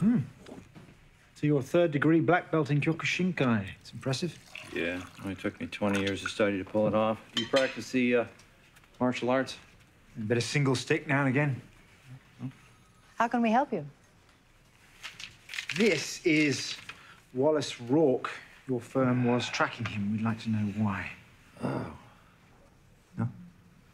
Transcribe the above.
So you're a third-degree black belt in Kyokushinkai. It's impressive. Yeah, only took me 20 years of study to pull it off. You practice the martial arts? A bit of single stick now and again. How can we help you? This is Wallace Rourke. Your firm was tracking him. We'd like to know why. Oh.